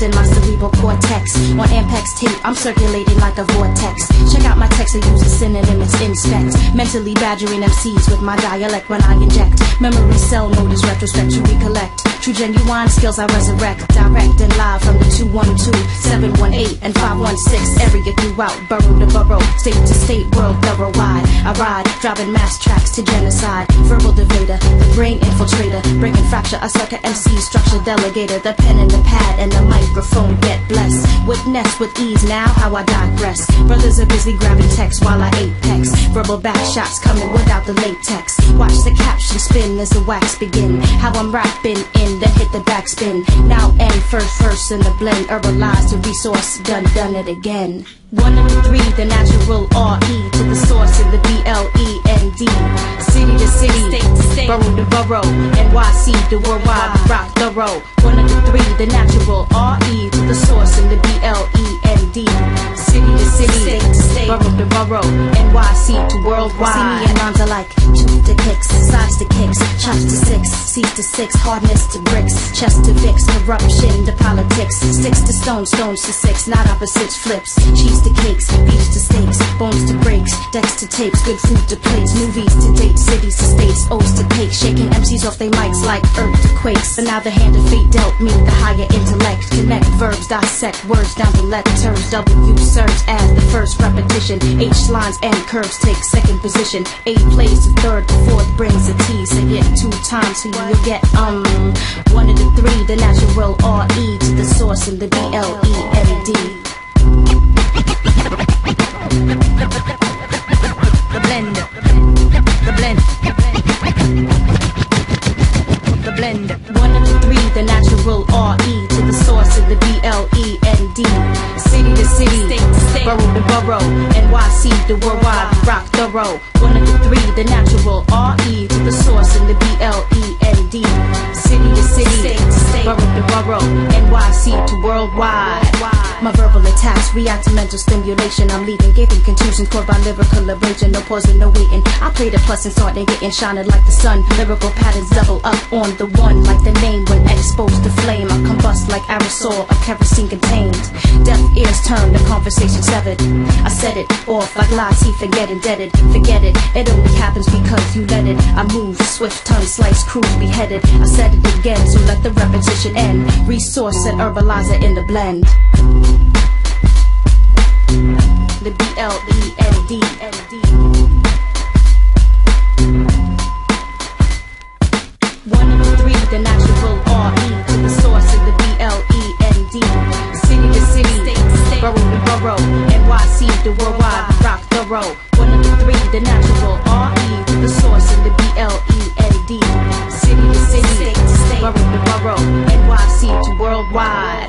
in my cerebral cortex. On Ampex tape, I'm circulating like a vortex. Check out my text, I use a synonym, it's inspect. Mentally badgering MCs with my dialect when I inject. Memory cell mode is retrospect, you recollect. True genuine skills I resurrect. Direct and live from the 212, 718, and 516. Area throughout, borough to borough, state to state, world thorough wide. I ride, driving mass tracks to genocide. Verbal devader, the brain infiltrator. Breaking fracture, a sucker MC, structure delegator. The pen and the pad and the microphone get blessed. Witness with ease now, how I digress. Brothers are busy grabbing text while I apex. Verbal back shots coming without the latex. Watch the caption spin as the wax begin. How I'm rapping in, then hit the backspin. Now end, first verse in the blend. Herbalize the resource, done it again. 1 of the 3, the natural R-E to the source in the B-L-E-N-D. City to city, state to state, borough to borough, NYC the worldwide, rock thorough. 1 of the 3, the natural R-E to the source in the B-L-E-N-D. City to city, state to state, borough to borough, NYC to worldwide. See me and rhymes alike, tooth to kicks, sides to kicks, chops to 6, C's to 6, hardness to bricks, chest to Vicks, corruption to politics, sticks to stones, stones to 6, not opposites, flips, cheese to cakes, beefs to steaks, bones to breaks, decks to tapes, good food to plates, movies to dates, cities to states, O's to cakes, shaking MCs off their mics like earth to quakes. But now the hand of fate dealt me the higher intellect. Connect verbs, dissect words down to letters. W serves as the first repetition. H lines and curves take second position. A plays the third, the fourth brings a T. Say it 2 times so you'll get 1 of the 3, the natural R-E to the source in the B-L-E-N-D. The blend, the blend, the blend. 1 of the 3, the natural R-E to the source in the B-L-E-N-D. City to city, state to state, borough to borough, NYC the worldwide, rock thorough. 1 of the 3, the natural R-E to the source in the B-L-E-N-D. City to city, state to state, borough to borough, NYC to worldwide. My verbal attacks react to mental stimulation. I'm leaving, giving contusions caused by lyrical abrasion. No pausing, no waiting. I play the plus and start and getting shining like the sun. Lyrical patterns double up on the one, like the name when exposed to flame. I combust like aerosol, a kerosene contained. Deaf ears turn, the conversation severed. I set it off like lies, he forget indebted. Forget it, it only happens because you let it. I move, swift tongue slice, cruise beheaded. I said it again, so let the repetition end. Resource and herbalizer in the blend. The B-L-E-N-D. 1 of the 3, the natural R-E to the source in the B-L-E-N-D. City to city, state to state, borough to borough, NYC the worldwide, rock thorough. 1 of the 3, the natural R-E to the source in the B-L-E-N-D. City to city, state to state, borough to borough, NYC to worldwide.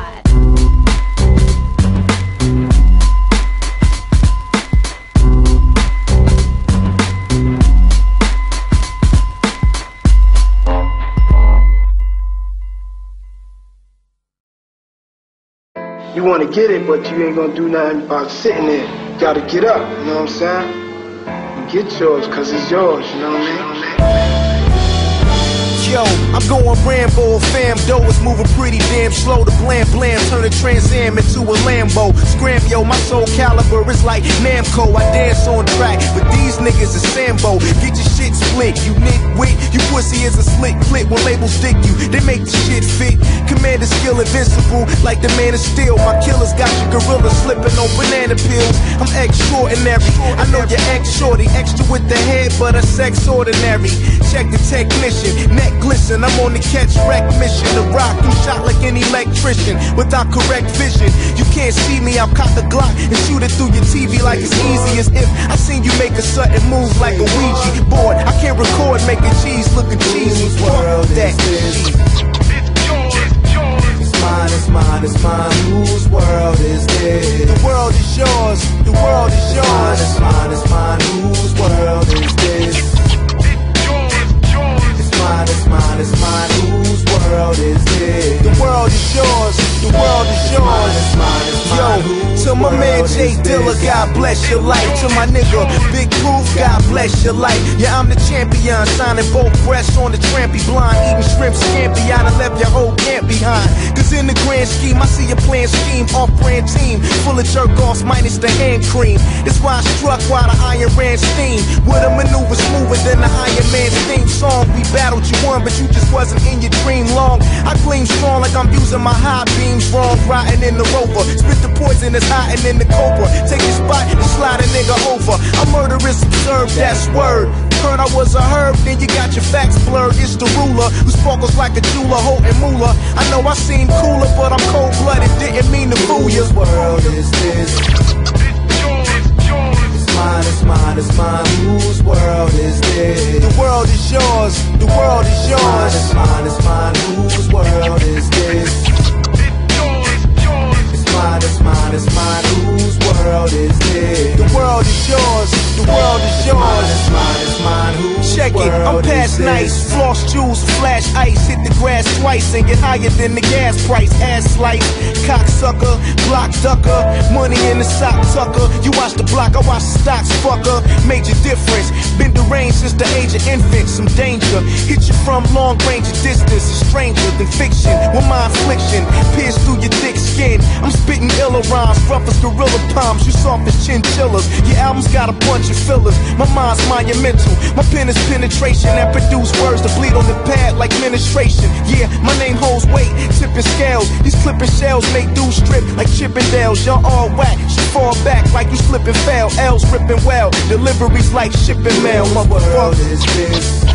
You want to get it, but you ain't going to do nothing about sitting there. You got to get up, you know what I'm saying? And get yours, because it's yours, you know what I mean? Yo, I'm going Rambo, fam, dough is moving pretty damn slow. The blam blam, turn a Trans Am into a Lambo. Scram, yo, my soul caliber is like Namco. I dance on track, but these niggas is Sambo. Get your shit split, you nitwit. You pussy is a slick clip when labels stick you. They make the shit fit. Commander skill invincible, like the Man of Steel. My killers got your gorilla slipping on banana peels. I'm extraordinary. I know your ex shorty, extra with the head, but a sex ordinary. Check the technician, neck glisten. I'm on the catch wreck mission. The rock you shot like an electrician without correct vision. You can't see me, I'll cock the Glock and shoot it through your TV like it's easy as if I seen you make a sudden move like a Ouija board. I can't record making cheese looking cheesy. Fuck that. It's mine, it's mine. Whose world is this? The world is yours. The world is yours. It's mine, it's mine. Whose world is this? It's mine, it's mine, it's mine. Whose world is this? The world is yours. The world is yours. It's mine, it's mine, it's mine. Yo, to my man J. Dilla, God bless your life. To my nigga, Big Proof, God bless your life. Yeah, I'm the champion, signing both breasts on the trampy blind, eating shrimp scampi. I done left your whole camp behind. Cause in the grand scheme, I see your plan scheme, off-brand team, full of jerk-offs minus the hand cream. It's why I struck while the iron ran steam, with a maneuver smoother than the Iron Man's theme song. We battled, you won, but you just wasn't in your dream long. I gleam strong like I'm using my high beams wrong, riding in the Rover. Spit the poison that's hiding in the cobra. Take your spot and slide a nigga over. I'm murderous, observed, that's word. Heard I was a herb, then you got your facts blurred. It's the ruler who sparkles like a jeweler, holding moolah. I know I seem cooler, but I'm cold-blooded, didn't mean to fool you. Whose world is this? It's mine, it's mine, it's mine. Whose world is this? The world is yours, the world is yours. It's mine, it's mine, whose world is this? It's mine, it's mine, it's mine. Whose world is this? The world is yours, the world is yours. It's mine, it's mine, whose Check it, I'm past nice. Floss jewels, flash ice, hit the grass twice and get higher than the gas price. Ass slice, cocksucker, block ducker, money in the sock tucker. You watch the block, I watch the stocks, fucker. Major difference, been deranged since the age of infant. Some danger, hit you from long range of distance. A stranger than fiction, with my affliction pierce through your thick skin. I'm spitting iller rhymes, rough as gorilla palms. You soft as chinchillas. Your album's got a bunch of fillers. My mind's monumental. My pen is penetration that produce words to bleed on the pad like ministration. Yeah, my name holds weight, tipping scales. These clipping shells make dudes strip like Chippendales. Y'all all whack, should fall back like you slip and fail. L's ripping well, deliveries like shipping mail. Whose world is this?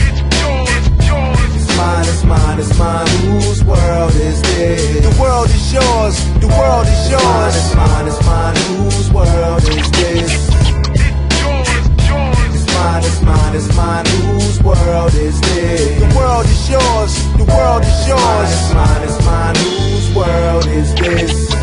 It's mine, it's mine, it's mine. Whose world is this? The world is yours, the world is yours. It's mine, it's mine, whose world is this? It's mine, it's mine, whose world is this? The world is yours, the world is yours. It's mine, it's mine, whose world is this?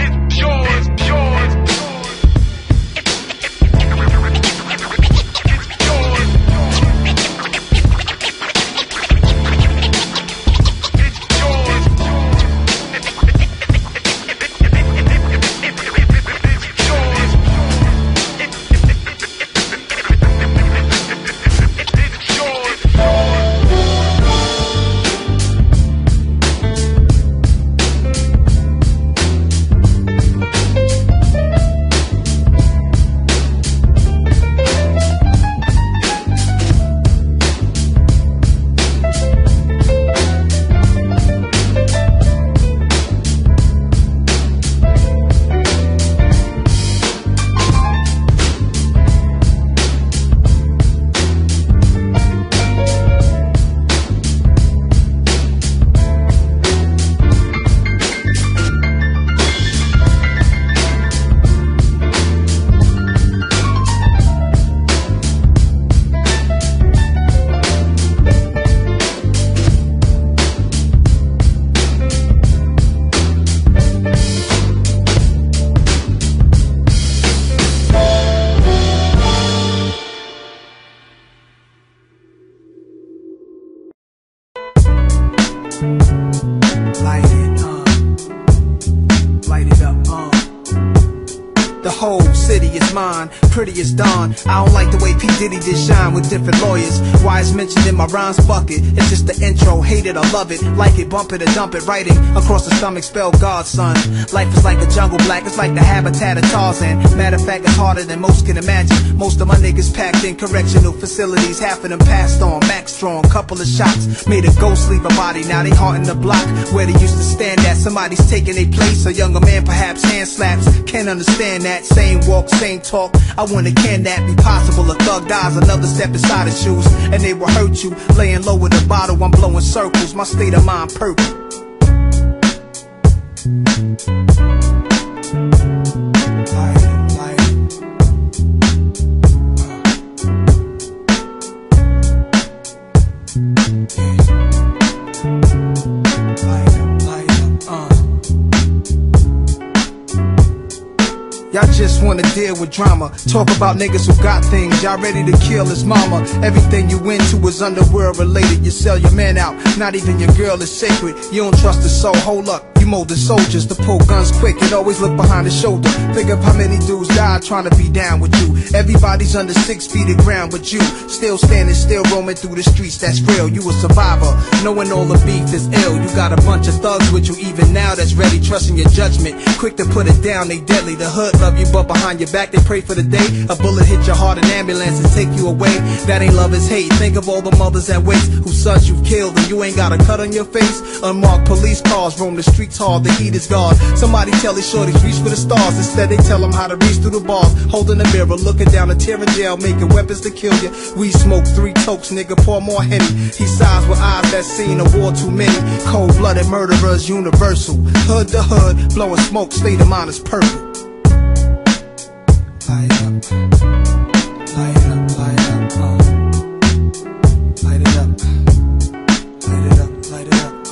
Pretty as dawn. I don't like the way P. Diddy did shine with different lawyers. Why it's mentioned in my rhymes bucket. It's just the intro, hate it or love it. Like it, bump it or dump it. Writing across the stomach, spell God, son. Life is like a jungle black, it's like the habitat of Tarzan. Matter of fact, it's harder than most can imagine. Most of my niggas packed in correctional facilities. Half of them passed on, max strong. Couple of shots made a ghost leave a body. Now they haunting the block where they used to stand at. Somebody's taking their place. A younger man perhaps hand slaps. Can't understand that. Same walk, same talk. I wonder, can that be possible? A thug dies, another step inside his shoes, and they will hurt you. Laying low with a bottle, I'm blowing circles. My state of mind purple. Y'all just wanna deal with drama. Talk about niggas who got things. Y'all ready to kill his mama. Everything you into is underworld related. You sell your man out. Not even your girl is sacred. You don't trust the soul. Hold up. We molded soldiers to pull guns quick and always look behind the shoulder. Think of how many dudes died trying to be down with you. Everybody's under 6 feet of ground but you. Still standing, still roaming through the streets, that's real. You a survivor, knowing all the beef is ill. You got a bunch of thugs with you even now that's ready, trusting your judgment. Quick to put it down, they deadly. The hood love you, but behind your back they pray for the day a bullet hit your heart, an ambulance and take you away. That ain't love, it's hate. Think of all the mothers that waste, whose sons you've killed and you ain't got a cut on your face. Unmarked police cars roam the streets hard, the heat is gone. Somebody tell these shorties reach for the stars. Instead they tell them how to reach through the bars. Holding a mirror, looking down a tear in jail, making weapons to kill you. We smoke 3 tokes, nigga, pour more Henny. He sighs with eyes that seen a war too many. Cold-blooded murderers, universal. Hood to hood, blowing smoke, state of mind is purple. Light up, light it up, light it up, light it up, light it up, light it up,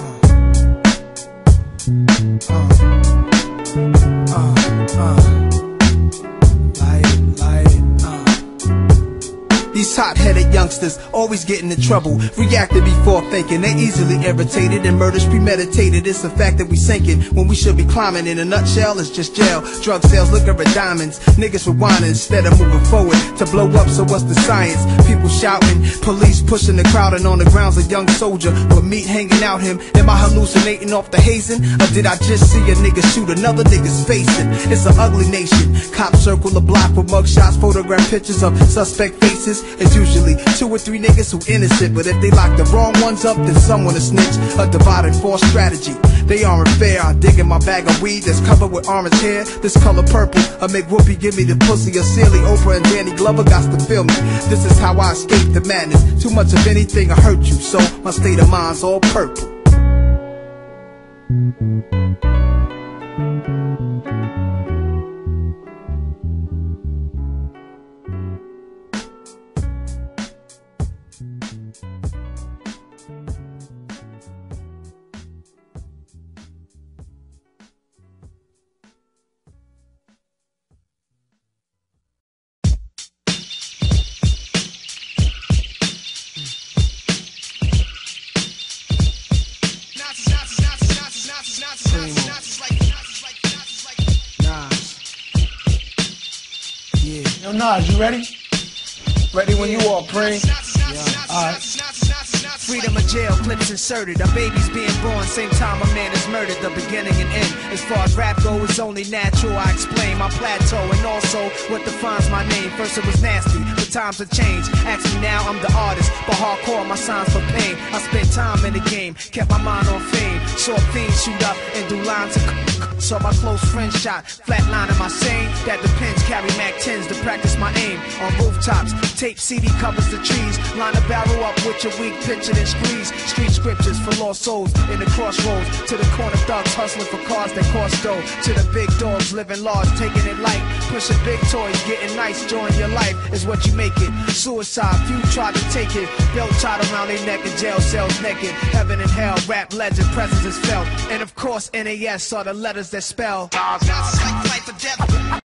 light it, These hot-headed youngsters always getting in trouble, reacting before thinking. They easily irritated and murders premeditated. It's a fact that we sinking when we should be climbing. In a nutshell, it's just jail. Drug sales, liquor and diamonds. Niggas rewinding instead of moving forward to blow up. So what's the science? People shouting, police pushing the crowd, and on the ground's a young soldier with meat hanging out him. Am I hallucinating off the hazing, or did I just see a nigga shoot another nigga's facing? It's an ugly nation. Cops circle the block with mugshots, photograph pictures of suspect faces. It's usually 2 or 3 niggas who innocent, but if they lock the wrong ones up, then someone to snitch. A divided force strategy. They aren't fair. I dig in my bag of weed that's covered with orange hair. This color purple. I make Whoopi give me the pussy. A silly Oprah and Danny Glover got to feel me. This is how I escape the madness. Too much of anything will hurt you, so my state of mind's all purple. Yo, Nas, you ready? Ready when you are, Pray. Yeah, alright. Freedom of jail, clips inserted. A baby's being born, same time a man is murdered. The beginning and end. As far as rap goes, it's only natural. I explain my plateau and also what defines my name. First it was nasty, but times have changed. Ask me now, I'm the artist, but hardcore, my signs for pain. I spent time in the game, kept my mind on fame. Saw fiends shoot up and do lines of saw my close friend shot, flatlining my sane. That depends, carry Mac 10s to practice my aim. On rooftops, tape CD covers the trees. Line a barrel up with your weak picture and squeeze. Street scriptures for lost souls in the crossroads. To the corner thugs hustling for cars that cost dough. To the big dogs living large, taking it light. Pushing big toys, getting nice, join your life is what you make it. Suicide, few tried to take it. Belt tied around their neck in jail cells naked. Heaven and hell, rap legend, presence is felt. And of course, NAS are the letters that spell.